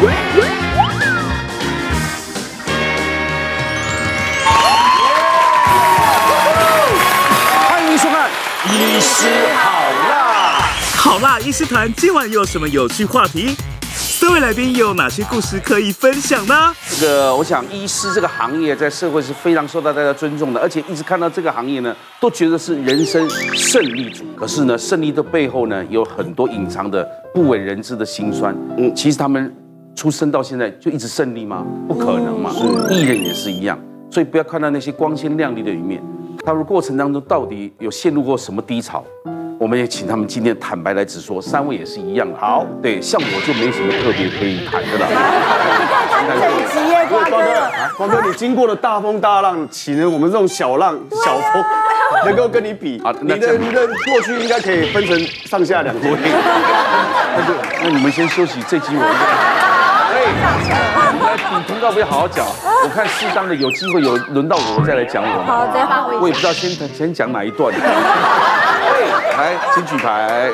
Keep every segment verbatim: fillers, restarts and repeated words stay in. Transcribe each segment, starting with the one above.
欢迎收看《医师好辣》。 好辣医师团今晚又有什么有趣话题？四位来宾又有哪些故事可以分享呢？ 这个，我想医师这个行业在社会是非常受到大家尊重的，而且一直看到这个行业呢，都觉得是人生胜利组。可是呢，胜利的背后呢，有很多隐藏的不为人知的辛酸。嗯，其实他们出生到现在就一直胜利吗？不可能嘛。是，艺人也是一样。所以不要看到那些光鲜亮丽的一面，他们过程当中到底有陷入过什么低潮？我们也请他们今天坦白来直说，三位也是一样的。好，对，像我就没什么特别可以谈的了。 你看他整集耶，瓜哥。 光哥，你经过了大风大浪，岂能我们这种小浪小风能够跟你比？啊，你的你的过去应该可以分成上下两回。 那你们先休息，这集我。哎，你们比通告不要好好讲，我看适当的有机会有轮到我再来讲我。 好，再发挥。 我也不知道先先讲哪一段。来，请举牌。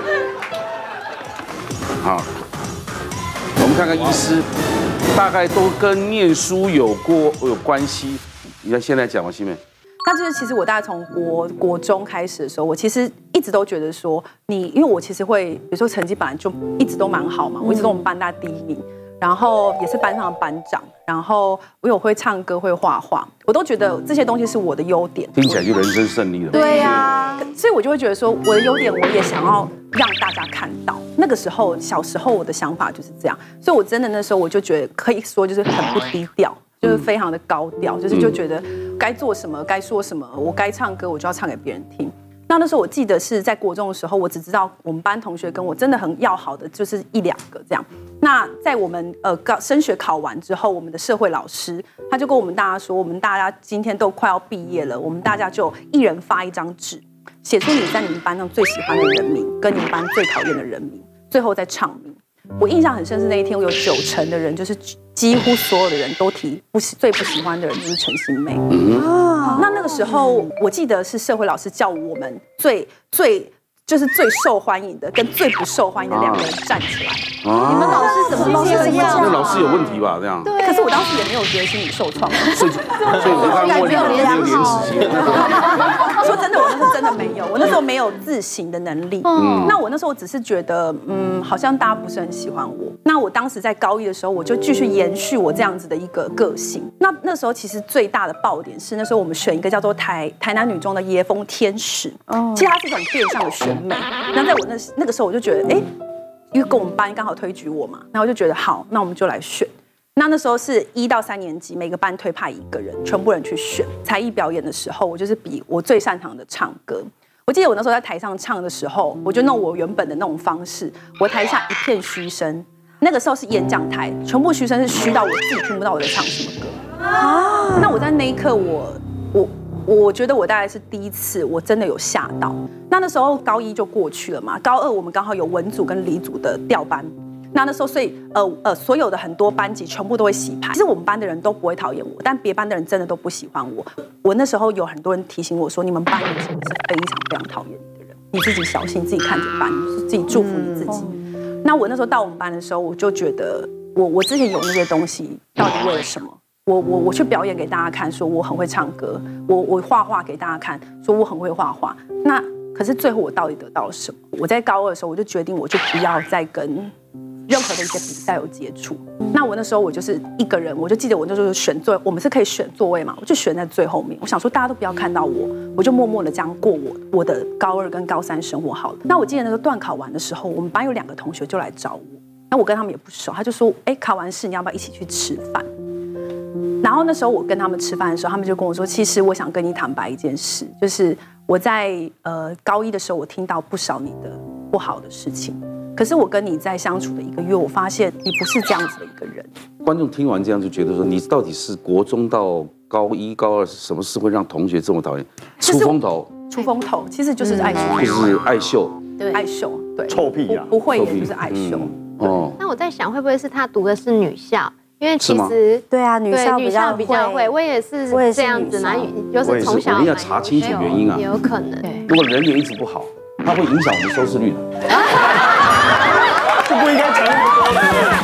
好，我们看看医师，大概都跟念书有过有关系。你看现在讲吧，西妹。 那就是其实我大概从国国中开始的时候，我其实一直都觉得说，你因为我其实会，比如说成绩本来就一直都蛮好嘛，我一直都我们班大第一名。然后也是班上的班长，然后我有会唱歌、会画画，我都觉得这些东西是我的优点。 听起来就人生胜利了。 对呀、啊，所以我就会觉得说，我的优点我也想要让大家看到。那个时候，小时候我的想法就是这样，所以我真的那时候我就觉得可以说就是很不低调，就是非常的高调，就是就觉得该做什么、该说什么，我该唱歌我就要唱给别人听。那那时候我记得是在国中的时候，我只知道我们班同学跟我真的很要好的就是一两个这样。那在我们呃高升学考完之后，我们的社会老师他就跟我们大家说，我们大家今天都快要毕业了，我们大家就一人发一张纸，写出你在你们班上最喜欢的人名，跟你们班最讨厌的人名，最后再唱名。我印象很深是那一天，我有九成的人就是几乎所有的人都提不喜最不喜欢的人就是陈欣湄。啊，那那个时候我记得是社会老师叫我们最最就是最受欢迎的跟最不受欢迎的两个人站起来。 你们老师怎么老师怎么样？ 那老师有问题吧？这样。 对。可是我当时也没有觉得心理受创， 所以所以我刚刚问你有没有廉耻心？ 说真的，我那时候真的没有，我那时候没有自省的能力。嗯。那我那时候只是觉得，嗯，好像大家不是很喜欢我。那我当时在高一的时候，我就继续延续我这样子的一个个性。那那时候其实最大的爆点是，那时候我们选一个叫做台台南女中的椰风天使。哦。其实它是一种变相的选美。那在我那那个时候，我就觉得，哎。因为跟我们班刚好推举我嘛，然后我就觉得好，那我们就来选。那那时候是一到三年级，每个班推派一个人，全部人去选。才艺表演的时候，我就是比我最擅长的唱歌。我记得我那时候在台上唱的时候，我就弄我原本的那种方式，我台下一片嘘声。那个时候是演讲台，全部嘘声是嘘到我自己听不到我在唱什么歌。啊！那我在那一刻我，我我我觉得我大概是第一次，我真的有吓到。那那时候高一就过去了嘛，高二我们刚好有文组跟理组的调班。那那时候，所以呃呃，所有的很多班级全部都会洗牌。其实我们班的人都不会讨厌我，但别班的人真的都不喜欢我。我那时候有很多人提醒我说，你们班有什么是非常非常讨厌你的人，你自己小心，自己看着办，自己祝福你自己。嗯、那我那时候到我们班的时候，我就觉得我我之前有那些东西，到底为了什么？我我我去表演给大家看，说我很会唱歌；我我画画给大家看，说我很会画画。那可是最后我到底得到了什么？我在高二的时候，我就决定我就不要再跟任何的一些比赛有接触。那我那时候我就是一个人，我就记得我那时候选座，我们是可以选座位嘛，我就选在最后面。我想说大家都不要看到我，我就默默的这样过我我的高二跟高三生活好了。那我记得那个段考完的时候，我们班有两个同学就来找我，那我跟他们也不熟，他就说，哎，考完试你要不要一起去吃饭？然后那时候我跟他们吃饭的时候，他们就跟我说，其实我想跟你坦白一件事，就是我在呃高一的时候，我听到不少你的不好的事情。可是我跟你在相处的一个月，我发现你不是这样子的一个人。 观众听完这样就觉得说，你到底是国中到高一、高二是什么事会让同学这么讨厌？出风头， 出风头，其实就是爱秀， 就是爱秀， 对，爱秀，对， 臭屁啊， 不会也就是爱秀。 哦，那我在想，会不会是他读的是女校？因为其实对啊，女校女校比较会，我也是这样子嘛，就是从小我们要查清楚原因啊， 也有可能。 如果人缘一直不好，它会影响我们收视率的。 就不应该讲那么多。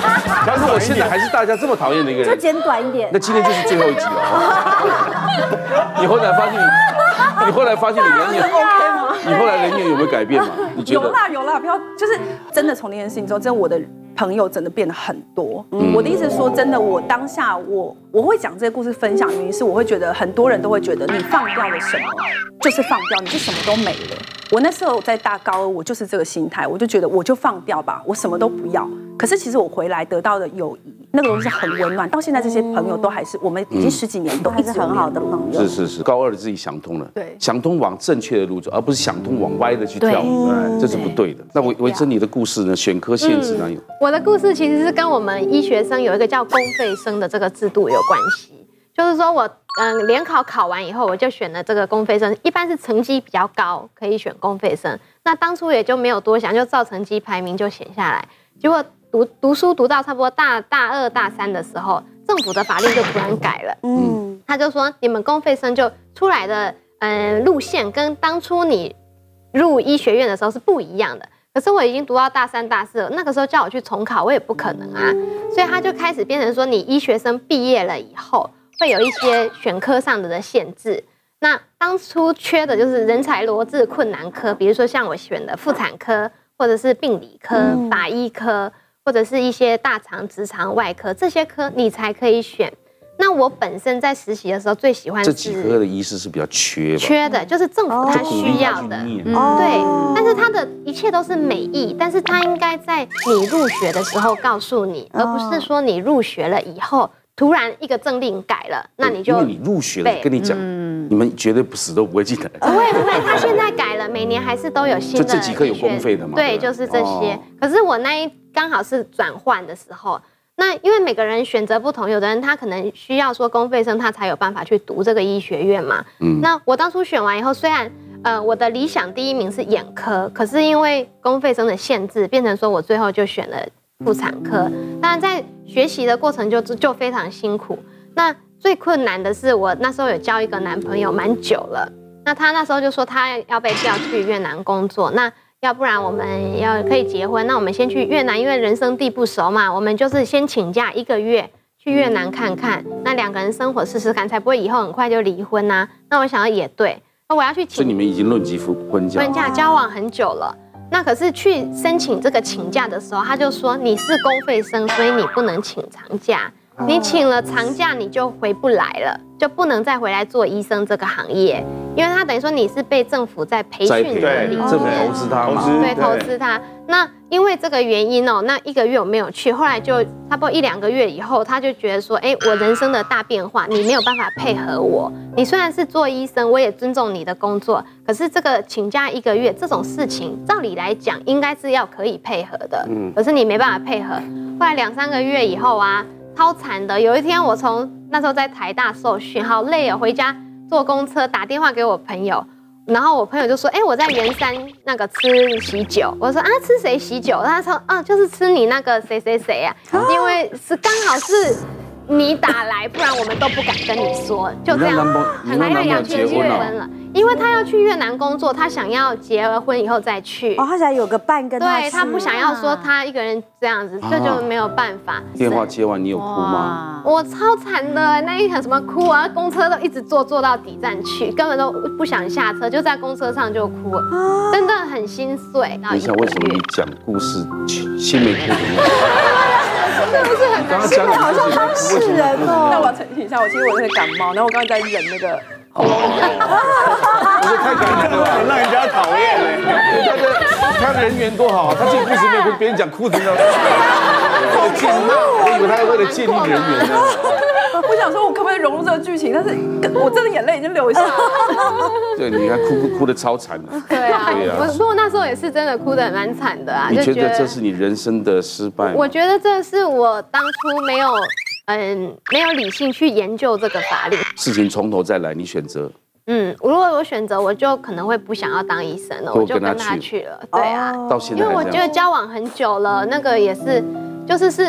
但是我现在还是大家这么讨厌的一个人， 就简短一点。 那今天就是最后一集了。你后来发现你，你后来发现你人缘 OK 吗？你后来人缘有没有改变嘛？你觉得？ 有啦有啦，不要就是真的从那件事情之后，真的我的朋友真的变得很多。嗯、我的意思是说，真的我当下我我会讲这个故事分享，原因是我会觉得很多人都会觉得你放掉了什么，就是放掉，你就什么都没了。我那时候在大高二，我就是这个心态，我就觉得我就放掉吧，我什么都不要。可是其实我回来得到的友谊，那个东西是很温暖，到现在这些朋友都还是我们已经十几年都一直很好的朋友。 是是是，高二的自己想通了， 对， 想通往正确的路走，而不是想通往歪的去跳，这是不对的。那维维珍你的故事呢？选科限制哪有？ 我的故事其实是跟我们医学生有一个叫公费生的这个制度有关系。就是说我嗯联考考完以后，我就选了这个公费生，一般是成绩比较高可以选公费生。那当初也就没有多想，就照成绩排名就选下来。结果读读书读到差不多大大二大三的时候，政府的法令就突然改了，嗯，他就说你们公费生就出来的嗯路线跟当初你入医学院的时候是不一样的。可是我已经读到大三大四了，那个时候叫我去重考，我也不可能啊，所以他就开始变成说，你医学生毕业了以后，会有一些选科上的限制。那当初缺的就是人才罗致困难科，比如说像我选的妇产科，或者是病理科、法医科，或者是一些大肠、直肠外科这些科，你才可以选。那我本身在实习的时候最喜欢这几科的医师是比较缺吧？ 缺的就是政府他需要的，对。但是他的一切都是美意，但是他应该在你入学的时候告诉你，而不是说你入学了以后突然一个政令改了，那你就因为你入学了，跟你讲，你们绝对不死都不会进来。 不会不会，他现在改了，每年还是都有新的。 就这几科有公费的嘛？ 对，就是这些。可是我那一刚好是转换的时候。那因为每个人选择不同，有的人他可能需要说公费生，他才有办法去读这个医学院嘛。嗯，那我当初选完以后，虽然呃我的理想第一名是眼科，可是因为公费生的限制，变成说我最后就选了妇产科。当然在学习的过程就就非常辛苦。那最困难的是我那时候有交一个男朋友蛮久了，那他那时候就说他要被调去越南工作，那。要不然我们要可以结婚，那我们先去越南，因为人生地不熟嘛，我们就是先请假一个月去越南看看，那两个人生活试试看，才不会以后很快就离婚啊。那我想要也对，那我要去请， 所以你们已经论及婚嫁， 婚嫁交往很久了。那可是去申请这个请假的时候，他就说你是公费生，所以你不能请长假，你请了长假你就回不来了，就不能再回来做医生这个行业。因为他等于说你是被政府在培训的里面， 政府投资他嘛， 对，投资他。那因为这个原因哦，那一个月我没有去，后来就差不多一两个月以后，他就觉得说，哎，我人生的大变化，你没有办法配合我。你虽然是做医生，我也尊重你的工作，可是这个请假一个月这种事情，照理来讲应该是要可以配合的，嗯，可是你没办法配合。后来两三个月以后啊，超惨的。有一天我从那时候在台大受训，好累哦，回家。坐公车打电话给我朋友，然后我朋友就说：“哎、欸，我在圆山那个吃喜酒。”我说：“啊，吃谁喜酒？”他说：“啊，就是吃你那个谁谁谁啊，因为是刚好是你打来，不然我们都不敢跟你说。”就这样，很难要去结婚了。因为他要去越南工作，他想要结了婚以后再去。 哦，他想有个伴跟他去。 对他不想要说他一个人这样子，这就没有办法。 电话接完，你有哭吗？ 我超惨的，那一场什么哭啊，公车都一直坐坐到底站去，根本都不想下车，就在公车上就哭了，真的很心碎。 等一下，为什么你讲故事心没哭怎么样？ 是不是很难？ 现在好像当事人哦。 那我要澄清一下，我其实我是感冒，然后我刚刚在忍那个。哦， 我是太感人了吧， 让人家讨厌嘞。 他的他人缘多好，他这个故事没有跟别人讲哭，你知道吗？为了建立，我以为他为了建立人缘呢。 我想说，我可不可以融入这个剧情？但是我真的眼泪已经流下来了。 对，你看哭哭哭的超惨的。 对啊，对啊。不过那时候也是真的哭得蛮惨的啊。 你觉得这是你人生的失败吗？ 我觉得这是我当初没有。嗯，没有理性去研究这个法律， 事情从头再来，你选择。 嗯，如果我选择，我就可能会不想要当医生了，我就跟他去了。对啊， 到现在， 因为我觉得交往很久了，那个也是，就是是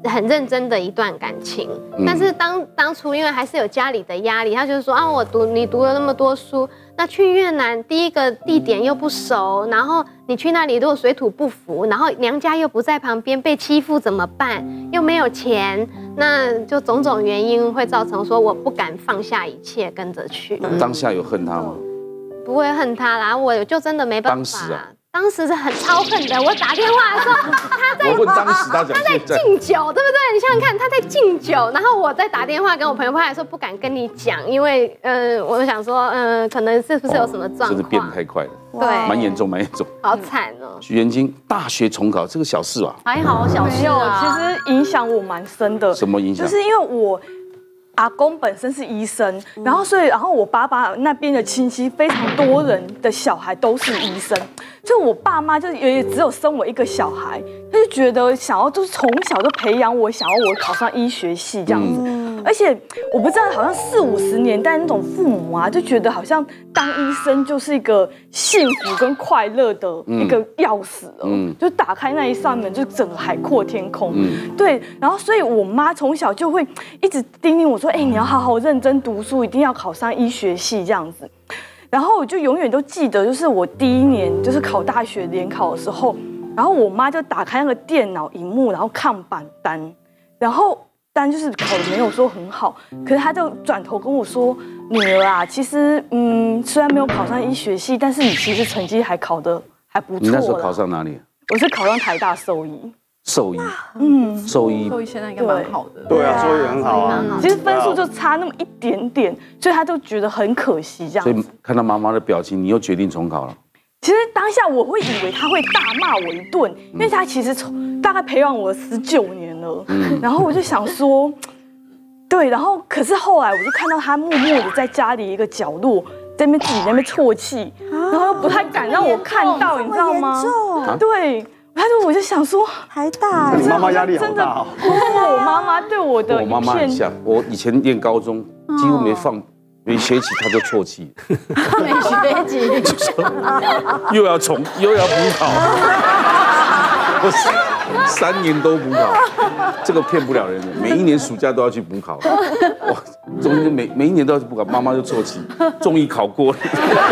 很认真的一段感情。但是当当初因为还是有家里的压力，他就是说啊，我读你读了那么多书，那去越南第一个地点又不熟，然后你去那里如果水土不服，然后娘家又不在旁边，被欺负怎么办？又没有钱，那就种种原因会造成说我不敢放下一切跟着去。 当下有恨他吗？ 不会恨他啦，我就真的没办法。 当时啊。 当时是很超恨的，我打电话的时候，他在我问当时他讲他在敬酒，对不对？你想想看，他在敬酒，然后我在打电话跟我朋友，他还说不敢跟你讲，因为呃，我想说，嗯、呃，可能是不是有什么状况？ 真的变得太快了， 对， 蛮严重，蛮严重， 好惨哦。 许元金大学重考，这个小事啊， 还好小事啊， 其实影响我蛮深的。 什么影响？ 就是因为我。阿公本身是医生，然后所以，然后我爸爸那边的亲戚非常多人的小孩都是医生，就我爸妈就也只有生我一个小孩，他就觉得想要就是从小就培养我，想要我考上医学系这样子。嗯、而且我不知道，好像四五十年代那种父母啊，就觉得好像当医生就是一个幸福跟快乐的一个钥匙了，嗯、就打开那一扇门，就整个海阔天空。嗯、对，然后所以我妈从小就会一直叮咛我说。哎、欸，你要好好认真读书，一定要考上医学系这样子。然后我就永远都记得，就是我第一年就是考大学联考的时候，然后我妈就打开那个电脑荧幕，然后看榜单，然后单就是考的没有说很好，可是她就转头跟我说：“女儿啊，其实嗯，虽然没有考上医学系，但是你其实成绩还考得还不错。” 你那时候考上哪里？ 我是考上台大兽医。 兽医，嗯，兽医， 兽医现在应该蛮好的。 对啊，兽医很好啊。 其实分数就差那么一点点，所以他就觉得很可惜这样。 所以看到妈妈的表情，你又决定重考了。 其实当下我会以为他会大骂我一顿，因为他其实从大概培养我十九年了，嗯、然后我就想说，对，然后可是后来我就看到他默默的在家里一个角落，在那边自己在那边啜泣，然后又不太敢让我看到，你知道吗？对。他就我就想说， 台大， 你妈妈压力好大哦。 我妈妈对我的我妈妈很像，我以前念高中几乎没放没学期，她就啜泣。 没学期， 又要重又要补考，我三三年都补考，这个骗不了人的。每一年暑假都要去补考，哇，中间每每一年都要去补考，妈妈就啜泣，终于考过了。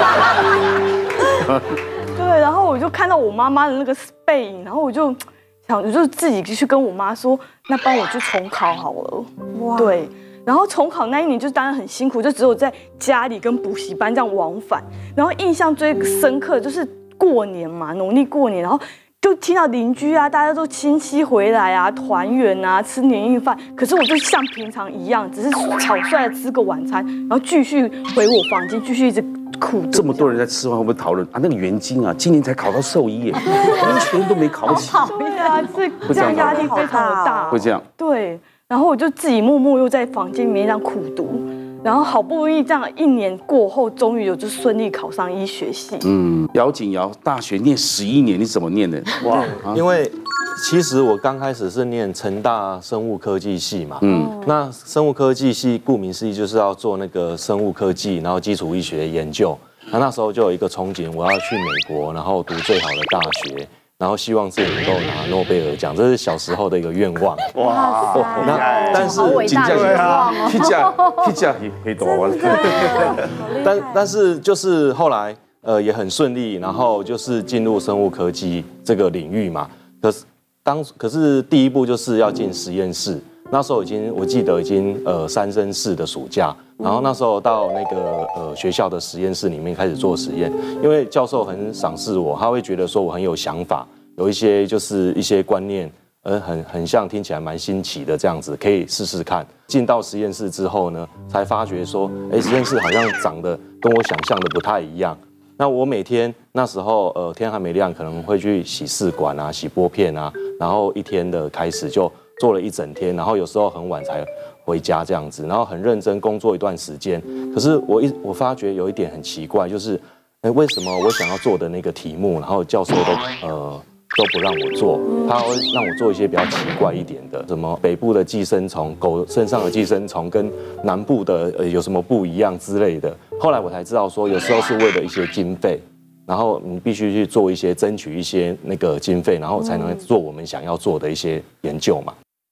对，然后我就看到我妈妈的那个背影，然后我就想，我就自己去跟我妈说，那帮我去重考好了。哇，对，然后重考那一年就当然很辛苦，就只有在家里跟补习班这样往返。然后印象最深刻就是过年嘛，农历过年，然后就听到邻居啊，大家都亲戚回来啊，团圆啊，吃年夜饭。可是我就像平常一样，只是草率的吃个晚餐，然后继续回我房间，继续一直。 这么多人在吃饭，会不会讨论啊？那个元金啊，今年才考到兽医耶，医学院都没考起。 对啊，这这样压力非常的大。 会这样。 对，然后我就自己默默又在房间里面这样苦读，然后好不容易这样一年过后，终于有就顺利考上医学系。 嗯，姚景尧大学念十一年，你怎么念的？ 哇，因为其实我刚开始是念成大生物科技系嘛，嗯，那生物科技系顾名思义就是要做那个生物科技，然后基础医学研究。那那时候就有一个憧憬，我要去美国，然后读最好的大学，然后希望自己能够拿诺贝尔奖，这是小时候的一个愿望。 哇， 那但是好伟大的愿望哦， 去嫁去嫁黑多湾， 但但是就是后来呃也很顺利，然后就是进入生物科技这个领域嘛。可是当可是第一步就是要进实验室，那时候已经我记得已经呃三升四的暑假，然后那时候到那个呃学校的实验室里面开始做实验，因为教授很赏识我，他会觉得说我很有想法，有一些就是一些观念，呃很很像听起来蛮新奇的这样子，可以试试看。进到实验室之后呢，才发觉说，哎，实验室好像长得跟我想象的不太一样。那我每天那时候呃天还没亮，可能会去洗试管啊、洗玻片啊，然后一天的开始就做了一整天，然后有时候很晚才回家这样子，然后很认真工作一段时间。可是我一我发觉有一点很奇怪，就是哎为什么我想要做的那个题目，然后教授都呃都不让我做，他会让我做一些比较奇怪一点的，什么北部的寄生虫，狗身上的寄生虫跟南部的呃有什么不一样之类的。后来我才知道说，有时候是为了一些经费，然后你必须去做一些争取一些那个经费，然后才能做我们想要做的一些研究嘛。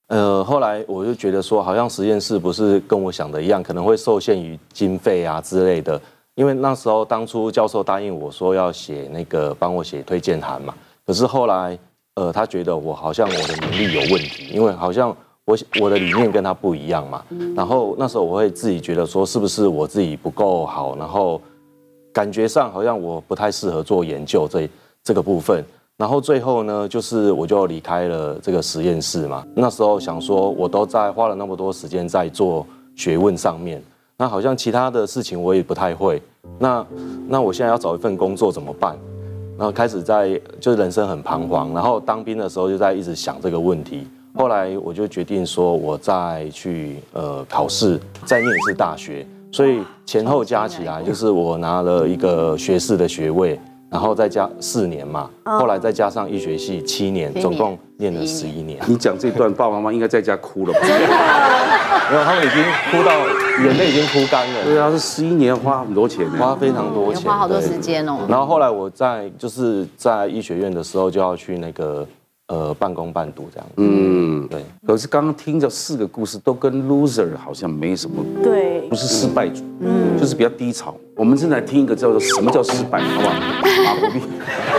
呃，后来我就觉得说，好像实验室不是跟我想的一样，可能会受限于经费啊之类的。因为那时候当初教授答应我说要写那个帮我写推荐函嘛，可是后来呃他觉得我好像我的能力有问题，因为好像我我的理念跟他不一样嘛。然后那时候我会自己觉得说，是不是我自己不够好，然后感觉上好像我不太适合做研究这这个部分。然后最后呢，就是我就离开了这个实验室嘛。那时候想说，我都在花了那么多时间在做学问上面，那好像其他的事情我也不太会。那那我现在要找一份工作怎么办？然后开始在就是人生很彷徨。然后当兵的时候就在一直想这个问题。后来我就决定说，我再去呃考试，再念一次大学。所以前后加起来，就是我拿了一个学士的学位。然后再加四年嘛，后来再加上医学系七年，总共念了十一年。 你讲这段，爸爸妈妈应该在家哭了吧？ 没有，他们已经哭到眼泪已经哭干了。 对啊，这十一年花很多钱呢， 花非常多钱， 花好多时间哦。 然后后来我在就是在医学院的时候，就要去那个呃半工半读这样。嗯，对。 可是刚刚听着四个故事，都跟 loser 好像没什么， 对， 不是失败组，嗯，就是比较低潮。我们正在听一个叫做什么叫失败，好不好？马虎币。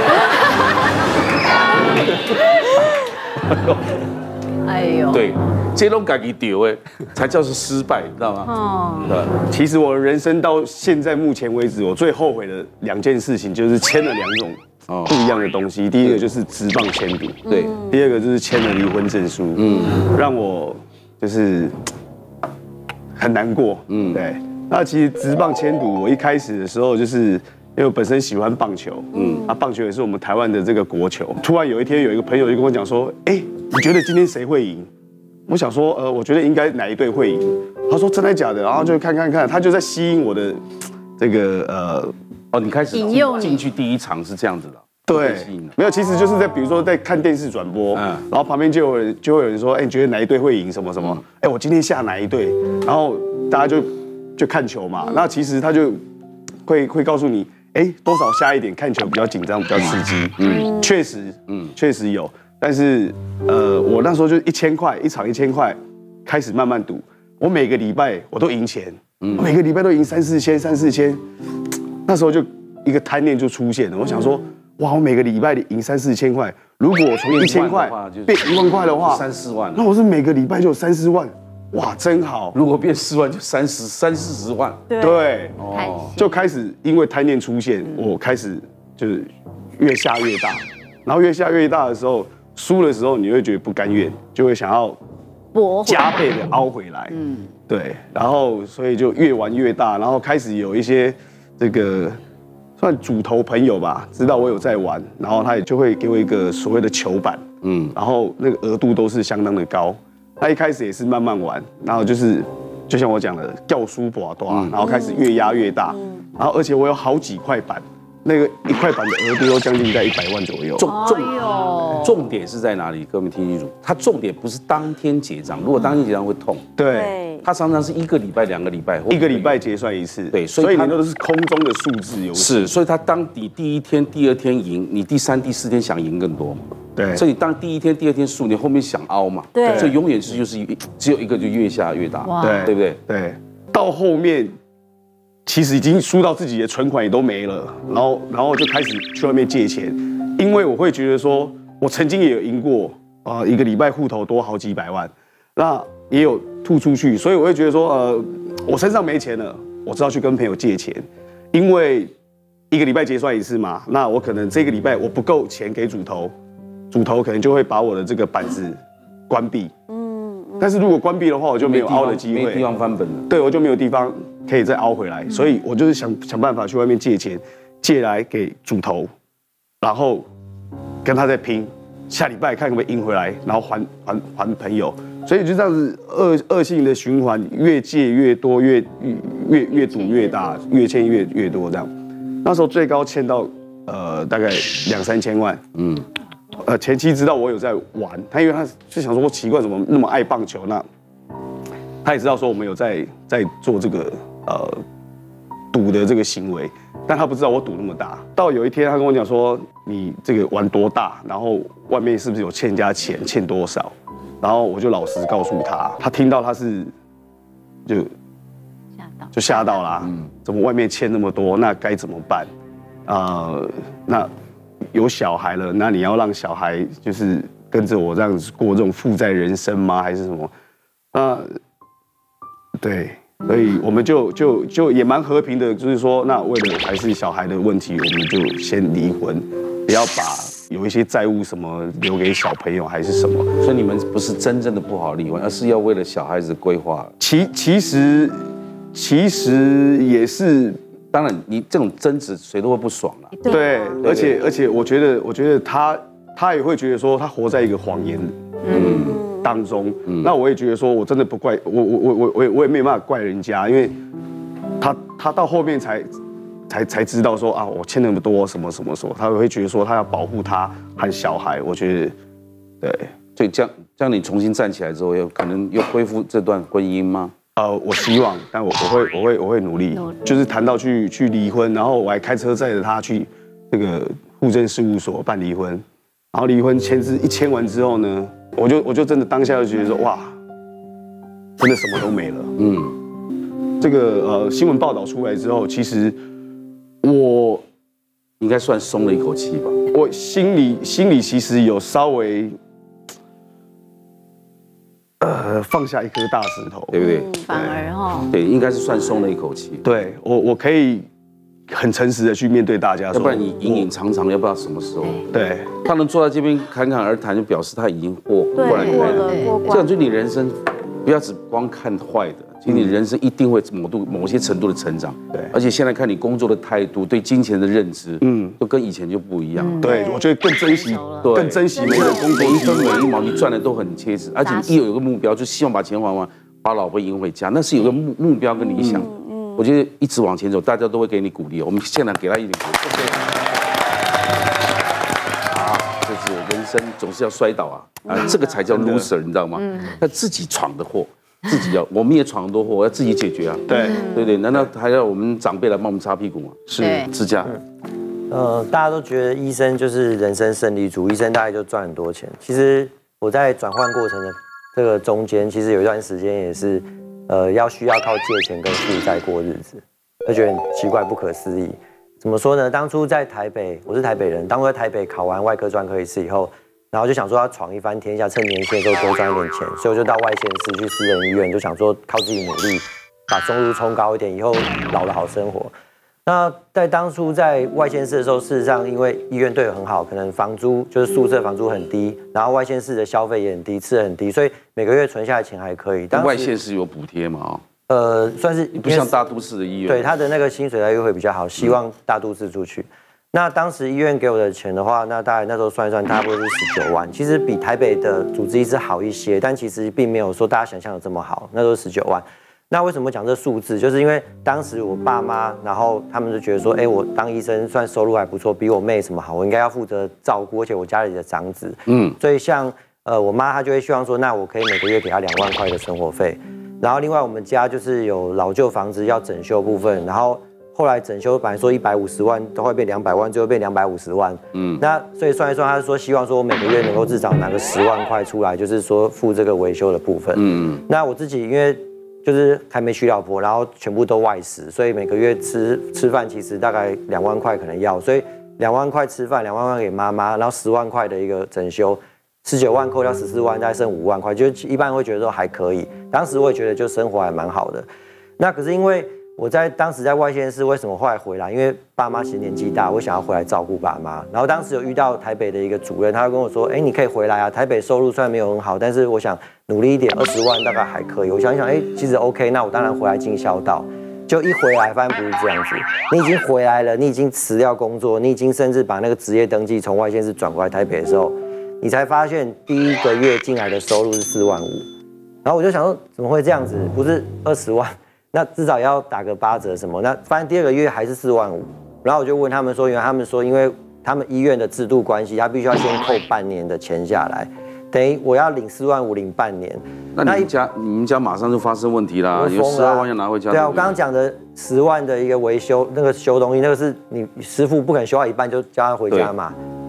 哎呦， 对，这种自己丢哎，才叫是失败，你知道吗？ 哦， 对。 其实我的人生到现在目前为止，我最后悔的两件事情就是签了两种不一样的东西。第一个就是职棒签赌， 对； 第二个就是签了离婚证书，嗯，让我就是很难过，嗯，对。那其实职棒签赌，我一开始的时候就是因为我本身喜欢棒球，嗯，啊，棒球也是我们台湾的这个国球。突然有一天有一个朋友就跟我讲说，哎，你觉得今天谁会赢？我想说，呃，我觉得应该哪一队会赢？他说真的假的？然后就看看看，他就在吸引我的这个呃， 哦，你开始引诱你进去第一场是这样子的。 对，没有，其实就是在比如说在看电视转播，嗯，然后旁边就有人就会有人说，哎，你觉得哪一队会赢？什么什么？哎，我今天下哪一队？然后大家就就看球嘛。那其实他就会会告诉你，哎，多少下一点，看球比较紧张，比较刺激。嗯，确实，嗯，确实有。但是呃，我那时候就一千块一场，一千块开始慢慢赌。我每个礼拜我都赢钱，嗯，我每个礼拜都赢三四千，三四千。那时候就一个贪念就出现了，我想说。哇！我每个礼拜赢三四千块，如果我从一千块变一万块的话， 三四万， 那我是每个礼拜就有三四万，哇，真好！ 如果变四万，就三十三四十万， 对，哦，就开始因为贪念出现，我开始就是越下越大，然后越下越大的时候，输的时候你会觉得不甘愿，就会想要加倍的凹回来，嗯，对，然后所以就越玩越大，然后开始有一些这个。算主投朋友吧，知道我有在玩，然后他也就会给我一个所谓的球板，嗯，然后那个额度都是相当的高。他一开始也是慢慢玩，然后就是就像我讲的，掉书拔多，然后开始越压越大，然后而且我有好几块板，那个一块板的额度都将近在一百万左右。 重重重点是在哪里？各位听清楚，它重点不是当天结账，如果当天结账会痛。 对， 它常常是一个礼拜、两个礼拜， 一个礼拜结算一次。 对， 所以你都是空中的数字游戏。 是，所以它当你第一天、第二天赢，你第三、第四天想赢更多嘛？ 对， 所以你当第一天、第二天输，你后面想凹嘛？ 对， 所以永远是就是只有一个就越下越大， 对， 对不对？ 对，到后面。其实已经输到自己的存款也都没了，然后然后就开始去外面借钱，因为我会觉得说，我曾经也有赢过啊、呃，一个礼拜户头多好几百万，那也有吐出去，所以我会觉得说，呃，我身上没钱了，我知道去跟朋友借钱，因为一个礼拜结算一次嘛，那我可能这个礼拜我不够钱给主头，主头可能就会把我的这个板子关闭，嗯，但是如果关闭的话，我就没有凹的机会， 没地方翻本了， 对，我就没有地方。可以再凹回来，所以我就是想想办法去外面借钱，借来给主头，然后跟他再拼，下礼拜看可不可以赢回来，然后还还还朋友，所以就这样子恶恶性的循环，越借越多，越越越赌越大，越欠越越多这样。那时候最高欠到呃大概两三千万，嗯，呃前妻知道我有在玩，他因为他就想说我奇怪怎么那么爱棒球，那他也知道说我们有在在做这个。呃，赌的这个行为，但他不知道我赌那么大。到有一天，他跟我讲说：“你这个玩多大？然后外面是不是有欠人家钱？欠多少？” 然后我就老实告诉他，他听到他是就吓到， 就吓到啦，嗯，怎么外面欠那么多，那该怎么办？呃，那有小孩了，那你要让小孩就是跟着我这样子过这种负债人生吗？还是什么？那对。所以我们就就就也蛮和平的，就是说，那为了还是小孩的问题，我们就先离婚，不要把有一些债务什么留给小朋友还是什么。 所以你们不是真正的不好离婚，而是要为了小孩子规划。 其其实其实也是， 当然你这种争执谁都会不爽啦。 对，而且而且我觉得我觉得他他也会觉得说他活在一个谎言。嗯。当中，那我也觉得说，我真的不怪我，我我我我也我也没有办法怪人家，因为他他到后面才才才知道说啊，我欠那么多什么什么什么，他会觉得说他要保护他和小孩，我觉得对， 所以这样这样你重新站起来之后，有可能又恢复这段婚姻吗？ 呃，我希望，但我我会我会我会努力，就是谈到去去离婚，然后我还开车载着他去这个户政事务所办离婚，然后离婚签字一签完之后呢。我就我就真的当下就觉得说哇，真的什么都没了。嗯，这个呃新闻报道出来之后，其实我应该算松了一口气吧。 我心里心里其实有稍微呃放下一颗大石头， 对不对？ 嗯、反而哈， 对，应该是算松了一口气。 对我我可以很诚实的去面对大家， 要不然你隐隐藏藏，要不知道什么时候。 对， 他能坐在这边侃侃而谈，就表示他已经过过来过了过关。 这样就你人生不要只光看坏的，其实你人生一定会某度某些程度的成长。 对， 而且现在看你工作的态度，对金钱的认知，嗯，都跟以前就不一样。 对，我觉得更珍惜，更珍惜每个工作每一分每一毛，你赚的都很切实，而且你一有一个目标，就希望把钱还完，把老婆赢回家，那是有个目目标跟理想。我觉得一直往前走，大家都会给你鼓励。我们现在给他一点鼓励。啊，就是人生总是要摔倒啊，啊，这个才叫 loser， 你知道吗？他自己闯的祸，自己要，我们也闯很多祸，要自己解决啊。 对对对，难道还要我们长辈来帮我们擦屁股吗？ 是， 支架。 呃，大家都觉得医生就是人生胜利组，医生大概就赚很多钱。其实我在转换过程的这个中间，其实有一段时间也是。呃，要需要靠借钱跟负债过日子，就觉得很奇怪、不可思议。怎么说呢？当初在台北，我是台北人，当初在台北考完外科专科医师以后，然后就想说要闯一番天下，趁年轻的时候多赚一点钱，所以我就到外县市去私人医院，就想说靠自己努力，把收入冲高一点，以后老了好生活。那在当初在外县市的时候，事实上因为医院对我很好，可能房租就是宿舍房租很低，然后外县市的消费也很低，吃的很低，所以每个月存下来钱还可以。 但外县市有补贴嘛？哦， 呃，算是不像大都市的医院， 对他的那个薪水待遇会比较好，希望大都市出去。嗯、那当时医院给我的钱的话，那大概那时候算一算，差不多是十九万，其实比台北的主治医师好一些，但其实并没有说大家想象的这么好，那时候十九万。那为什么讲这数字？就是因为当时我爸妈，然后他们就觉得说，哎，我当医生算收入还不错，比我妹什么好，我应该要负责照顾，而且我家里的长子，嗯，所以像呃我妈她就会希望说，那我可以每个月给她两万块的生活费，然后另外我们家就是有老旧房子要整修部分，然后后来整修本来说一百五十万，都会变两百万，最后变两百五十万，嗯，那所以算一算，他说希望说我每个月能够至少拿个十万块出来，就是说付这个维修的部分，嗯，那我自己因为。就是还没娶老婆，然后全部都外食，所以每个月吃吃饭其实大概两万块可能要，所以两万块吃饭，两万块给妈妈，然后十万块的一个整修，十九万扣掉十四万，大概剩五万块，就一般会觉得说还可以。当时我也觉得就生活还蛮好的，那可是因为我在当时在外县市，为什么后来回来？因为爸妈其实年纪大，我想要回来照顾爸妈。然后当时有遇到台北的一个主任，他就跟我说：“哎，你可以回来啊，台北收入虽然没有很好，但是我想努力一点，二十万大概还可以。”我想一想，哎，其实 OK， 那我当然回来尽孝道。就一回来发现不是这样子，你已经回来了，你已经辞掉工作，你已经甚至把那个职业登记从外县市转过来台北的时候，你才发现第一个月进来的收入是四万五。然后我就想说，怎么会这样子？不是二十万？那至少要打个八折什么？那发现第二个月还是四万五，然后我就问他们说，原来他们说，因为他们医院的制度关系，他必须要先扣半年的钱下来，等于我要领四万五领半年。 那你们家你们家马上就发生问题啦，有十二万要拿回家。 对啊，我刚刚讲的十万的一个维修，那个修东西，那个是你师傅不可能修到一半就叫他回家嘛。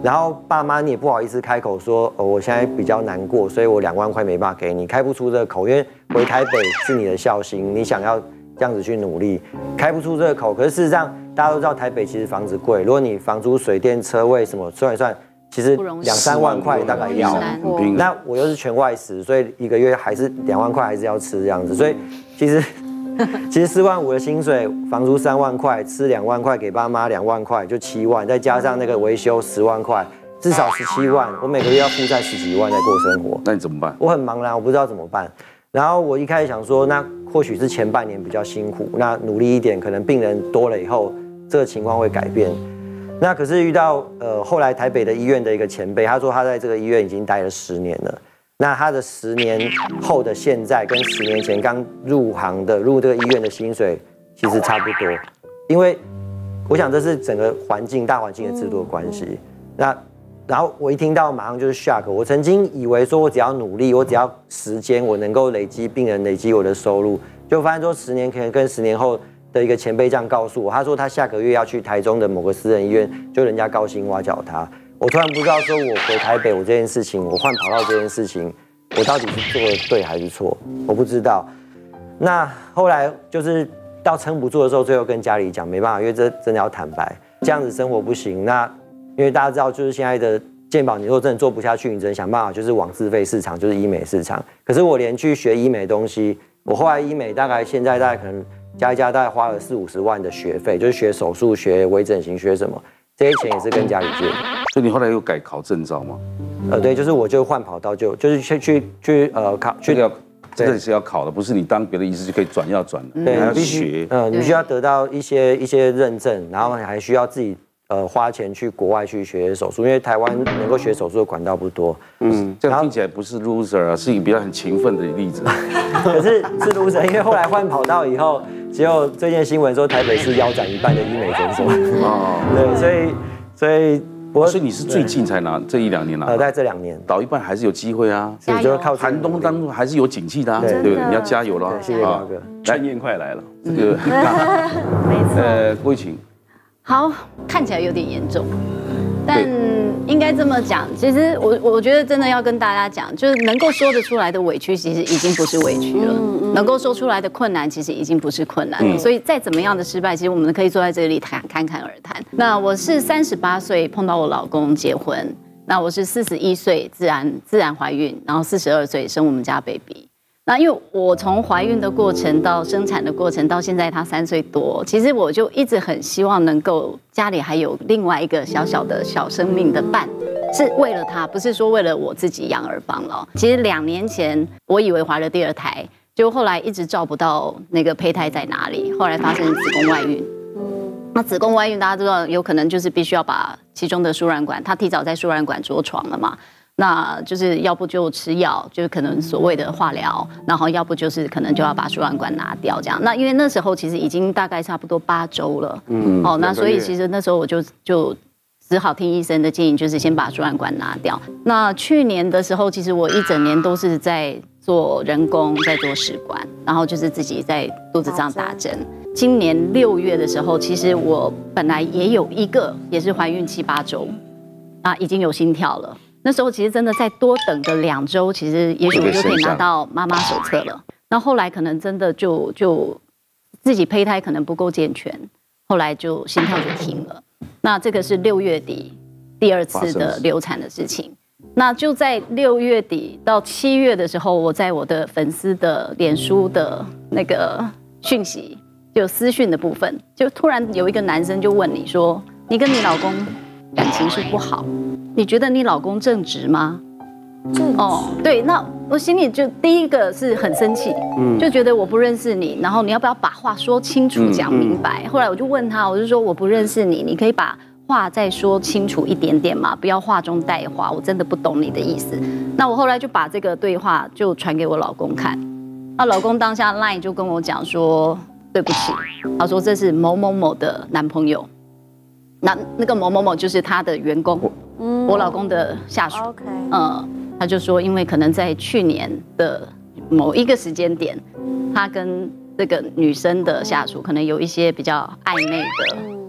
然后爸妈你也不好意思开口说，哦，我现在比较难过，所以我两万块没办法给你，开不出这个口，因为回台北是你的孝心，你想要这样子去努力，开不出这个口。可是事实上，大家都知道台北其实房子贵，如果你房租、水电、车位什么算一算，其实两三万块大概要。那我又是全外食，所以一个月还是两万块还是要吃这样子，所以其实。其实四万五的薪水，房租三万块，吃两万块，给爸妈两万块，就七万，再加上那个维修十万块，至少十七万。我每个月要负债十几万在过生活。 那你怎么办？ 我很茫然，我不知道怎么办。然后我一开始想说，那或许是前半年比较辛苦，那努力一点，可能病人多了以后，这个情况会改变。那可是遇到呃后来台北的医院的一个前辈，他说他在这个医院已经待了十年了。那他的十年后的现在跟十年前刚入行的入这个医院的薪水其实差不多，因为我想这是整个环境大环境的制度的关系。那然后我一听到马上就是 shock， 我曾经以为说我只要努力，我只要时间，我能够累积病人，累积我的收入，就发现说十年可能跟十年后的一个前辈这样告诉我，他说他下个月要去台中的某个私人医院，就人家高薪挖角他。我突然不知道说，我回台北我这件事情，我换跑道这件事情，我到底是做的对还是错？我不知道。那后来就是到撑不住的时候，最后跟家里讲，没办法，因为这真的要坦白，这样子生活不行。那因为大家知道，就是现在的健保，你如果真的做不下去，你只能想办法就是往自费市场，就是医美市场。可是我连去学医美的东西，我后来医美大概现在大概可能加一加，大概花了四五十万的学费，就是学手术、学微整形、学什么。这些钱也是跟家里借的， 所以你后来又改考证照吗？ 呃，对，就是我就换跑道就，就就是去去去呃考， 这个要这个是要考的，不是你当别的医师就可以转要转的，对，还要学。 呃，你需要得到一些一些认证，然后你还需要自己呃花钱去国外去学手术，因为台湾能够学手术的管道不多。 嗯，这样听起来不是 loser 啊，是一个比较很勤奋的例子。 可是是 loser， 因为后来换跑道以后。结果最近新闻说台北市腰斩一半的医美诊所，哦，对，所以所以我所以你是最近才拿这一两年拿， 呃，在这两年倒一半还是有机会啊， 是就是靠寒冬当中还是有景气的，对不对？你要加油了， 谢谢大哥， 春燕快来了， 这个没错， 呃，郭玉琴， 好，看起来有点严重。但应该这么讲，其实我我觉得真的要跟大家讲，就是能够说得出来的委屈，其实已经不是委屈了；能够说出来的困难，其实已经不是困难了。所以再怎么样的失败，其实我们可以坐在这里谈侃侃而谈。那我是三十八岁碰到我老公结婚，那我是四十一岁自然自然怀孕，然后四十二岁生我们家 baby。那因为我从怀孕的过程到生产的过程到现在他三岁多，其实我就一直很希望能够家里还有另外一个小小的小生命的伴，是为了他，不是说为了我自己养儿防老。其实两年前我以为怀了第二胎，就后来一直照不到那个胚胎在哪里，后来发生子宫外孕。那子宫外孕大家知道有可能就是必须要把其中的输卵管，他提早在输卵管着床了嘛。那就是要不就吃药，就是可能所谓的化疗，然后要不就是可能就要把输卵管拿掉这样。那因为那时候其实已经大概差不多八周了，嗯，哦，那所以其实那时候我就就只好听医生的建议，就是先把输卵管拿掉。那去年的时候，其实我一整年都是在做人工，在做试管，然后就是自己在肚子上打针。今年六月的时候，其实我本来也有一个也是怀孕七八周，啊，已经有心跳了。那时候其实真的再多等个两周，其实也许我就可以拿到妈妈手册了。那后来可能真的就就自己胚胎可能不够健全，后来就心跳就停了。那这个是六月底第二次的流产的事情。那就在六月底到七月的时候，我在我的粉丝的脸书的那个讯息，就私讯的部分，就突然有一个男生就问你说：“你跟你老公感情是不好？你觉得你老公正直吗？”哦，对，那我心里就第一个是很生气，嗯，就觉得我不认识你，然后你要不要把话说清楚、讲明白？嗯嗯、后来我就问他，我就说我不认识你，你可以把话再说清楚一点点嘛，不要话中带话，我真的不懂你的意思。那我后来就把这个对话就传给我老公看，那老公当下 LINE 就跟我讲说对不起，他说这是某某某的男朋友。那那个某某某就是他的员工，嗯、我老公的下属。OK， 嗯，他就说，因为可能在去年的某一个时间点，他跟这个女生的下属可能有一些比较暧昧的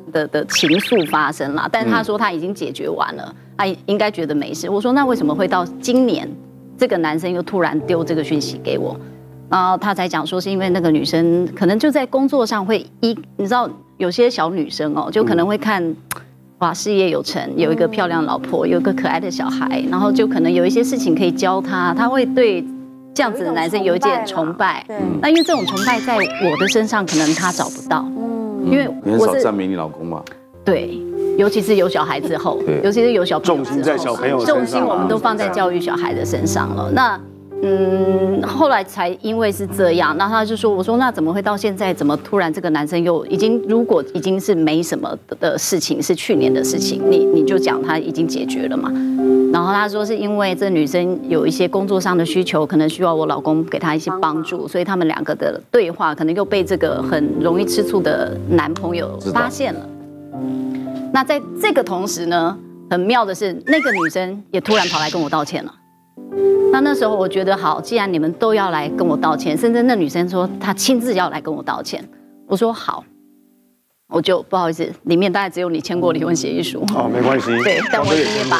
的的情愫发生啦。但是他说他已经解决完了，他应该觉得没事。我说那为什么会到今年这个男生又突然丢这个讯息给我？然后他才讲说是因为那个女生可能就在工作上会一，你知道有些小女生哦，就可能会看。哇，事业有成，有一个漂亮老婆，有一个可爱的小孩，然后就可能有一些事情可以教他，他会对这样子的男生有一点崇拜。对，那因为这种崇拜在我的身上可能他找不到，嗯，因为你很少赞美你老公嘛。 对，尤其是有小孩之后，尤其是有小朋友之后， 重心在小朋友身上， 重心我们都放在教育小孩的身上了。那。嗯，后来才因为是这样，那他就说，我说那怎么会到现在，怎么突然这个男生又已经，如果已经是没什么的事情，是去年的事情，你你就讲他已经解决了嘛。然后他说是因为这女生有一些工作上的需求，可能需要我老公给她一些帮助，所以他们两个的对话可能又被这个很容易吃醋的男朋友发现了。那在这个同时呢，很妙的是，那个女生也突然跑来跟我道歉了。那那时候我觉得好，既然你们都要来跟我道歉，甚至那女生说她亲自要来跟我道歉，我说好，我就不好意思，里面大概只有你签过离婚协议书。 哦，没关系。 对，但我也把。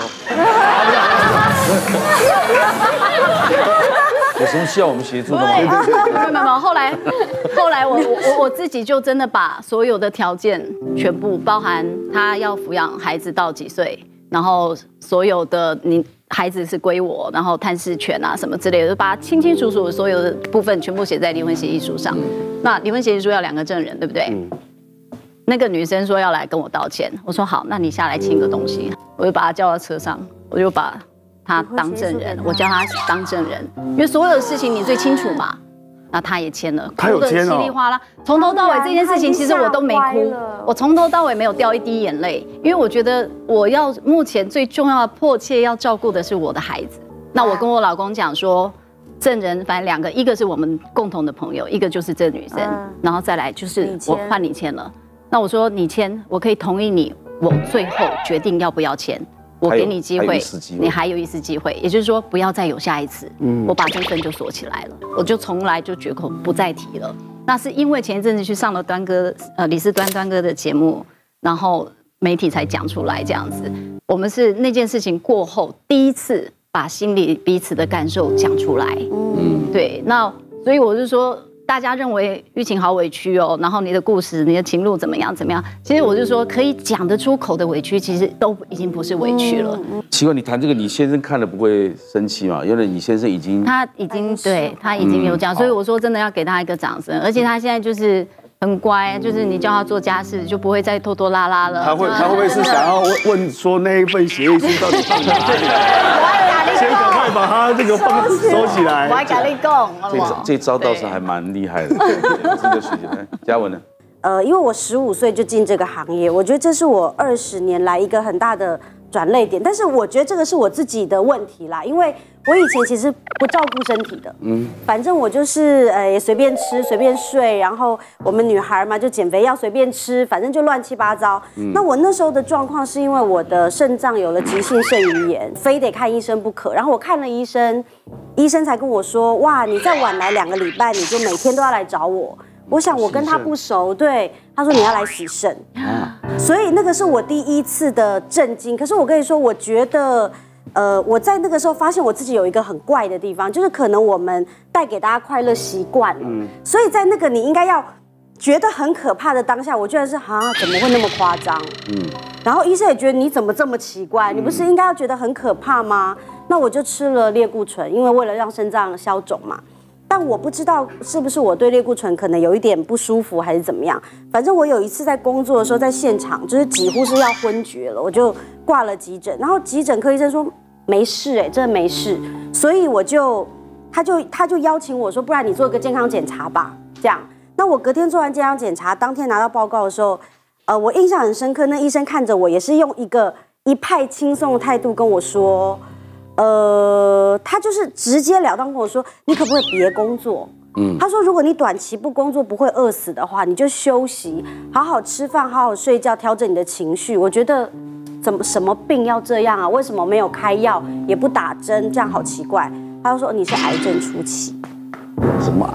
有什么需要我们协助的吗？ 没有没有，后来后来我我我自己就真的把所有的条件全部包含他要抚养孩子到几岁，然后所有的你。孩子是归我，然后探视权啊什么之类的，就把清清楚楚所有的部分全部写在离婚协议书上。那离婚协议书要两个证人，对不对？嗯、那个女生说要来跟我道歉，我说好，那你下来签个东西，我就把她叫到车上，我就把她当证人，我叫她当证人，因为所有的事情你最清楚嘛。那他也签了， 他有签哦， 稀里哗啦，从头到尾这件事情，其实我都没哭，我从头到尾没有掉一滴眼泪，因为我觉得我要目前最重要的、迫切要照顾的是我的孩子。那我跟我老公讲说，证人反正两个，一个是我们共同的朋友，一个就是这女生，然后再来就是我换你签了。那我说你签，我可以同意你，我最后决定要不要签。我给你机会，你还有一次机会，也就是说不要再有下一次。嗯，我把这份就锁起来了，我就从来就绝口不再提了。那是因为前一阵子去上了端哥呃李四端端哥的节目，然后媒体才讲出来这样子。我们是那件事情过后第一次把心里彼此的感受讲出来。嗯，对，那所以我就说。大家认为玉琴好委屈哦，然后你的故事、你的情路怎么样怎么样？其实我就说，可以讲得出口的委屈，其实都已经不是委屈了。 奇怪，你谈这个，你先生看了不会生气吗？因为你先生已经他已经对他已经有讲，所以我说真的要给他一个掌声。而且他现在就是很乖，就是你叫他做家事就不会再拖拖拉拉了。 他会他会不会是想要问说那一份协议书到底放哪里？先赶快把它这个放收起来。 我还跟你讲， 这这招倒是还蛮厉害的，值得学习。嘉文呢？ 呃，因为我十五岁就进这个行业，我觉得这是我二十年来一个很大的转捩点。但是我觉得这个是我自己的问题啦，因为我以前其实不照顾身体的，嗯，反正我就是呃随便吃随便睡，然后我们女孩嘛就减肥药随便吃，反正就乱七八糟。嗯、那我那时候的状况是因为我的肾脏有了急性肾盂炎，非得看医生不可。然后我看了医生，医生才跟我说，哇，你再晚来两个礼拜，你就每天都要来找我。我想我跟他不熟，对，他说你要来洗肾，所以那个是我第一次的震惊。可是我跟你说，我觉得。呃，我在那个时候发现我自己有一个很怪的地方，就是可能我们带给大家快乐习惯了，嗯、所以在那个你应该要觉得很可怕的当下，我居然是啊，怎么会那么夸张？嗯，然后医生也觉得你怎么这么奇怪，你不是应该要觉得很可怕吗？那我就吃了类固醇，因为为了让肾脏消肿嘛。但我不知道是不是我对类固醇可能有一点不舒服，还是怎么样。反正我有一次在工作的时候，在现场就是几乎是要昏厥了，我就挂了急诊，然后急诊科医生说。没事哎、欸，真的没事，所以我就，他就他就邀请我说，不然你做个健康检查吧，这样。那我隔天做完健康检查，当天拿到报告的时候，呃，我印象很深刻，那医生看着我也是用一个一派轻松的态度跟我说，呃，他就是直截了当跟我说，你可不可以别工作？嗯，他说如果你短期不工作不会饿死的话，你就休息，好好吃饭，好好睡觉，调整你的情绪。我觉得。怎么什么病要这样啊？为什么没有开药，也不打针？这样好奇怪。他就说你是癌症初期。 什么癌？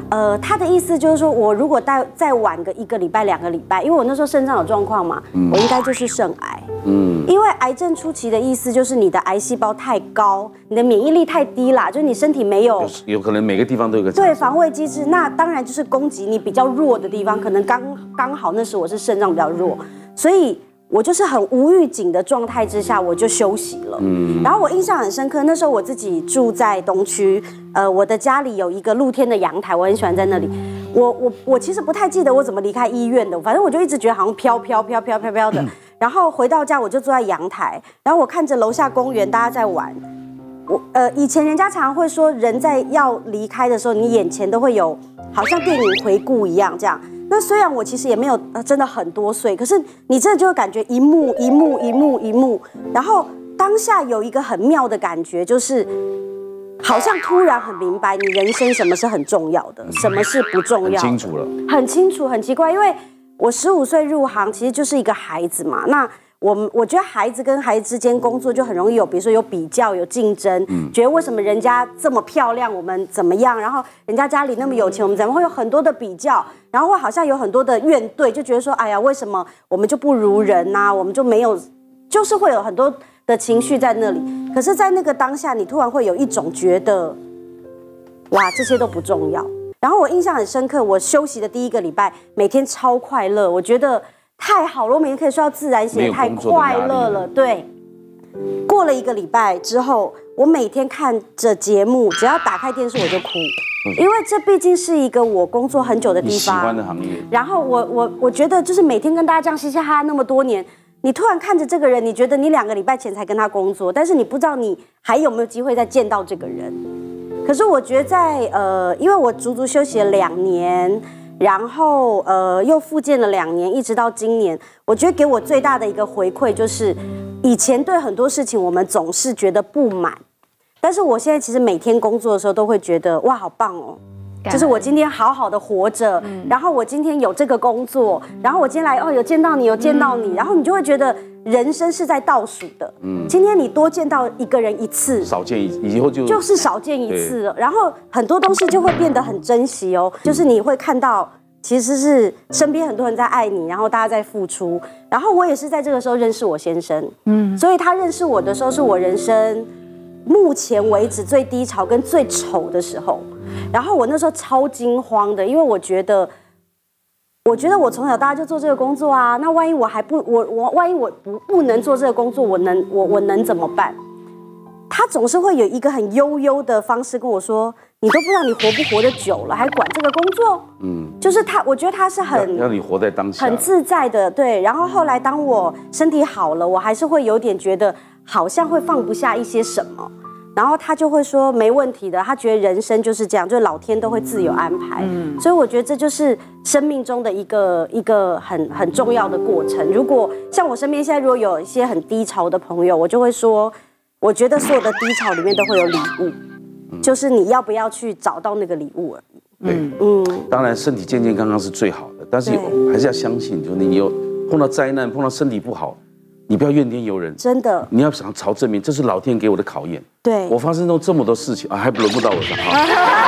呃，他的意思就是说，我如果再再晚个一个礼拜、两个礼拜，因为我那时候肾脏有状况嘛，嗯、我应该就是肾癌。嗯，因为癌症初期的意思就是你的癌细胞太高，你的免疫力太低啦，就是你身体没有， 有可能每个地方都有个对防卫机制。那当然就是攻击你比较弱的地方，可能刚刚好那时候我是肾脏比较弱，所以。我就是很无预警的状态之下，我就休息了。嗯，然后我印象很深刻，那时候我自己住在东区，呃，我的家里有一个露天的阳台，我很喜欢在那里。我我我其实不太记得我怎么离开医院的，反正我就一直觉得好像飘飘飘飘飘飘的。然后回到家我就坐在阳台，然后我看着楼下公园大家在玩。我呃，以前人家常常会说，人在要离开的时候，你眼前都会有好像电影回顾一样这样。那虽然我其实也没有真的很多岁，可是你真的就会感觉一幕一幕一幕一幕，然后当下有一个很妙的感觉，就是好像突然很明白你人生什么是很重要的，什么是不重要的， 很清楚了， 很清楚，很奇怪，因为我十五岁入行，其实就是一个孩子嘛，那。我我觉得孩子跟孩子之间工作就很容易有，比如说有比较、有竞争，嗯、觉得为什么人家这么漂亮，我们怎么样？然后人家家里那么有钱，我们怎么会有很多的比较？然后会好像有很多的怨怼，就觉得说，哎呀，为什么我们就不如人呐、啊？我们就没有，就是会有很多的情绪在那里。可是，在那个当下，你突然会有一种觉得，哇，这些都不重要。然后我印象很深刻，我休息的第一个礼拜，每天超快乐，我觉得。太好了，我每天可以睡到自然醒，太快乐了。对，过了一个礼拜之后，我每天看着节目，只要打开电视我就哭，因为这毕竟是一个我工作很久的地方，你喜欢的行业。 然后我我我觉得就是每天跟大家这样嘻嘻哈哈那么多年，你突然看着这个人，你觉得你两个礼拜前才跟他工作，但是你不知道你还有没有机会再见到这个人。可是我觉得在呃，因为我足足休息了两年。然后呃又复健了两年，一直到今年，我觉得给我最大的一个回馈就是，以前对很多事情我们总是觉得不满，但是我现在其实每天工作的时候都会觉得哇好棒哦，就是我今天好好的活着，嗯、然后我今天有这个工作，然后我今天来哦有见到你有见到你，嗯、然后你就会觉得人生是在倒数的，嗯，今天你多见到一个人一次， 少见一以后就就是少见一次了，然后很多东西就会变得很珍惜哦，就是你会看到。其实是身边很多人在爱你，然后大家在付出，然后我也是在这个时候认识我先生，嗯，所以他认识我的时候是我人生目前为止最低潮跟最丑的时候，然后我那时候超惊慌的，因为我觉得，我觉得我从小到大就做这个工作啊，那万一我还不我我万一我不不能做这个工作，我能我我能怎么办？他总是会有一个很悠悠的方式跟我说。你都不知道你活不活得久了，还管这个工作？嗯，就是他，我觉得他是很让你活在当下， 很自在的，对。然后后来当我身体好了，我还是会有点觉得好像会放不下一些什么。然后他就会说没问题的，他觉得人生就是这样，就是老天都会自有安排。嗯，所以我觉得这就是生命中的一个一个很很重要的过程。如果像我身边现在如果有一些很低潮的朋友，我就会说，我觉得所有的低潮里面都会有礼物。就是你要不要去找到那个礼物而已。 对，嗯，当然身体健健康康是最好的，但是还是要相信，就是你有碰到灾难，碰到身体不好，你不要怨天尤人， 真的， 你要想朝正面，这是老天给我的考验。 对， 我发生过这么多事情啊，还不轮不到我上啊。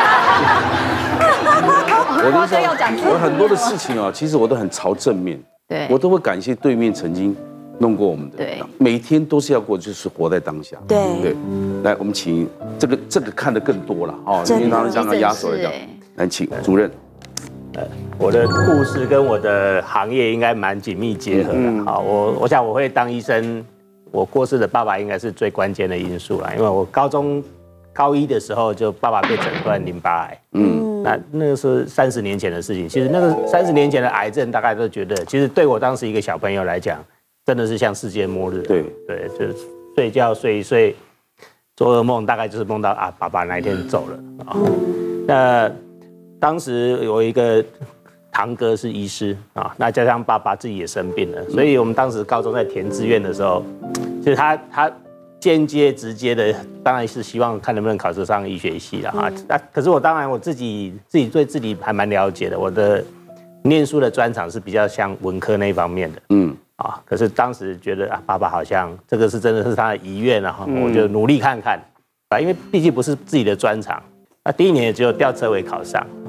我跟你说，我很多的事情啊，其实我都很朝正面， 对， 我都会感谢对面曾经。弄过我们的， 对， 每天都是要过，就是活在当下。 对对，来，我们请这个这个看得更多了哦，因为他刚刚压手来讲，来请主任。 呃，我的故事跟我的行业应该蛮紧密结合的。好，我我想我会当医生，我过世的爸爸应该是最关键的因素啦，因为我高中高一的时候就爸爸被诊断淋巴癌，嗯，那那个是三十年前的事情。其实那个三十年前的癌症，大概都觉得，其实对我当时一个小朋友来讲。真的是像世界末日， 对对，就是睡觉睡一睡，做噩梦，大概就是梦到啊，爸爸那一天走了啊。那当时有一个堂哥是医师啊，那加上爸爸自己也生病了，所以我们当时高中在填志愿的时候，就是他他间接直接的，当然是希望看能不能考试上医学系了啊。那可是我当然我自己自己对自己还蛮了解的，我的念书的专长是比较像文科那一方面的，嗯。啊，可是当时觉得啊，爸爸好像这个是真的是他的遗愿啊，嗯、我就努力看看啊，因为毕竟不是自己的专长。那第一年也只有吊车尾考上，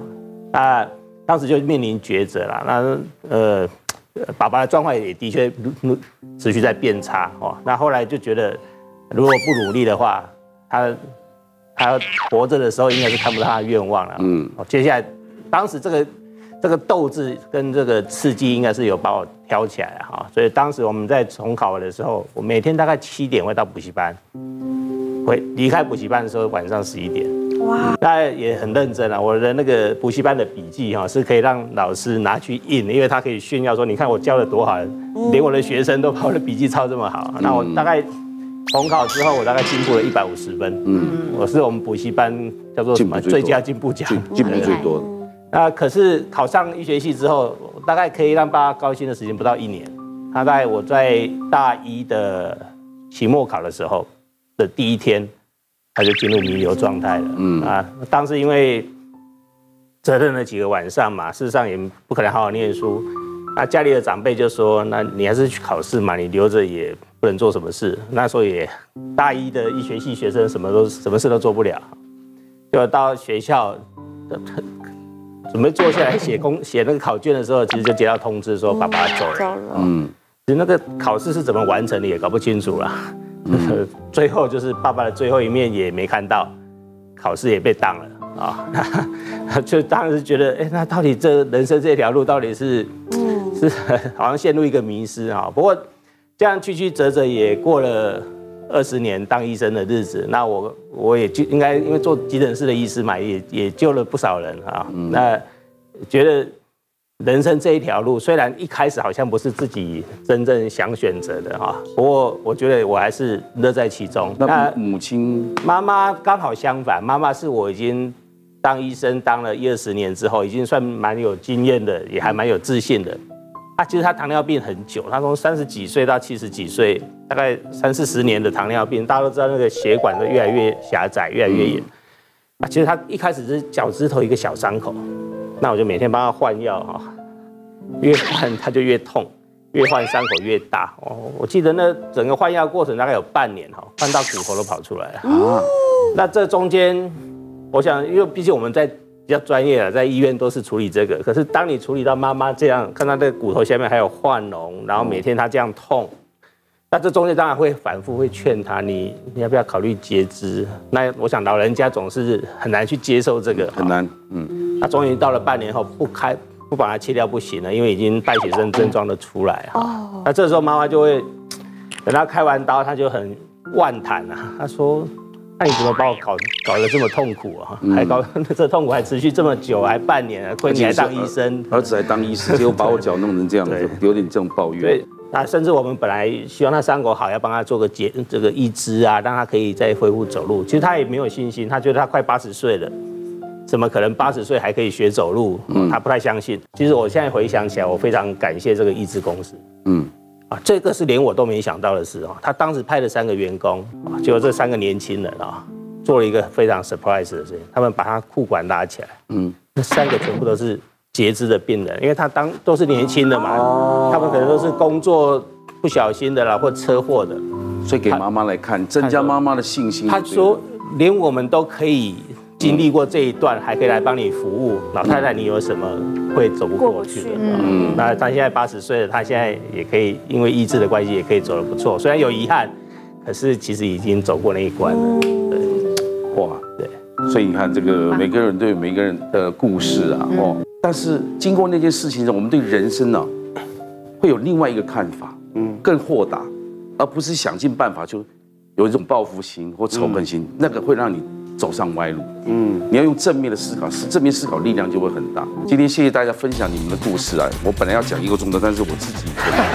那当时就面临抉择啦。那呃，爸爸的状况也的确持续在变差哦。那后来就觉得，如果不努力的话，他他活着的时候应该是看不到他的愿望了。嗯，接下来当时这个这个斗志跟这个刺激应该是有把我挑起来了哈。所以当时我们在重考的时候，我每天大概七点会到补习班。会离开补习班的时候，晚上十一点。哇，那也很认真啊。我的那个补习班的笔记哈，是可以让老师拿去印，因为他可以炫耀说，你看我教的多好，连我的学生都把我的笔记抄这么好。那我大概重考之后，我大概进步了一百五十分。嗯，我是我们补习班叫做什么最佳进步奖， 进步最多的。 那可是考上医学系之后，大概可以让爸爸高兴的时间不到一年。大概我在大一的期末考的时候的第一天，他就进入弥留状态了。嗯啊，当时因为责任了几个晚上嘛，事实上也不可能好好念书。那家里的长辈就说：“那你还是去考试嘛，你留着也不能做什么事。”那时候也大一的医学系学生什么都什么事都做不了，就到学校准备坐下来写公写那个考卷的时候，其实就接到通知说爸爸走了。嗯，其实那个考试是怎么完成的也搞不清楚了。嗯、最后就是爸爸的最后一面也没看到，考试也被当了啊！就当时觉得，哎、欸，那到底这人生这条路到底是，嗯、是好像陷入一个迷失啊。不过这样曲曲折折也过了二十年当医生的日子，那我我也就应该因为做急诊室的医师嘛，也也救了不少人啊。嗯、那觉得。人生这一条路，虽然一开始好像不是自己真正想选择的哈，不过我觉得我还是乐在其中。 那母亲、 妈妈刚好相反，妈妈是我已经当医生当了一二十年之后，已经算蛮有经验的，也还蛮有自信的。啊，其实她糖尿病很久，她从三十几岁到七十几岁，大概三四十年的糖尿病，大家都知道那个血管都越来越狭窄，越来越严。啊，其实她一开始是脚趾头一个小伤口。那我就每天帮他换药哈，越换他就越痛，越换伤口越大哦。我记得那整个换药过程大概有半年哈，换到骨头都跑出来了啊。那这中间，我想，因为毕竟我们在比较专业了，在医院都是处理这个。可是当你处理到妈妈这样，看到那个骨头下面还有换脓，然后每天她这样痛，那这中间当然会反复会劝她，你你要不要考虑截肢？那我想老人家总是很难去接受这个， 很难，嗯。 那终于到了半年后，不开不把它切掉不行了，因为已经败血症症状都出来哈。哦。那这时候妈妈就会等她开完刀，她就很万谈啊，她说：“那你怎么把我搞搞得这么痛苦啊？还搞这痛苦还持续这么久，还半年，亏你还当医生， 儿子还当医师，结果把我脚弄成这样子，有点这种抱怨。” 对。那甚至我们本来希望他伤口好，要帮他做个截这个义肢啊，让他可以再恢复走路。其实他也没有信心，他觉得他快八十岁了。怎么可能八十岁还可以学走路？嗯，他不太相信。其实我现在回想起来，我非常感谢这个义肢公司。嗯，啊，这个是连我都没想到的事啊。他当时派了三个员工，啊，结果这三个年轻人啊，做了一个非常 surprise 的事情，他们把他裤管拉起来。嗯，那三个全部都是截肢的病人，因为他当都是年轻的嘛，哦，他们可能都是工作不小心的啦，或车祸的， 所以给妈妈来看，增加妈妈的信心。 他说，连我们都可以。经历过这一段，还可以来帮你服务，老太太，你有什么会走不过去的？嗯，那她现在八十岁了，她现在也可以因为医治的关系，也可以走得不错。虽然有遗憾，可是其实已经走过那一关了。对， 哇，对，所以你看，这个每个人都有每个人的故事啊，哦，但是经过那件事情，我们对人生呢，会有另外一个看法，嗯，更豁达，而不是想尽办法就有一种报复心或仇恨心，那个会让你走上歪路。嗯，你要用正面的思考，正面思考力量就会很大。今天谢谢大家分享你们的故事啊！我本来要讲一个钟头，但是我自己，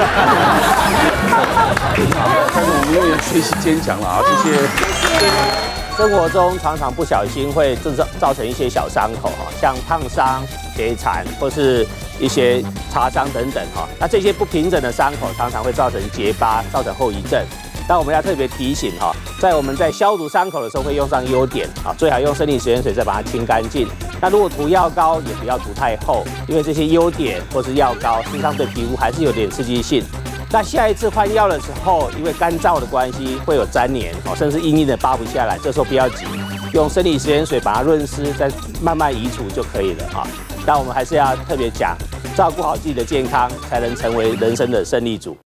但是我们永远学习坚强了啊！谢谢。 生活中常常不小心会制造造成一些小伤口哈，像烫伤、血残或是一些擦伤等等哈。那这些不平整的伤口常常会造成结疤，造成后遗症。但我们要特别提醒哈，在我们在消毒伤口的时候会用上优碘啊，最好用生理食盐水再把它清干净。那如果涂药膏也不要涂太厚，因为这些优碘或是药膏事实上对皮肤还是有点刺激性。那下一次换药的时候，因为干燥的关系会有粘连哦，甚至硬硬的扒不下来，这时候不要急，用生理食盐水把它润湿，再慢慢移除就可以了啊。 但我们还是要特别讲，照顾好自己的健康，才能成为人生的胜利组。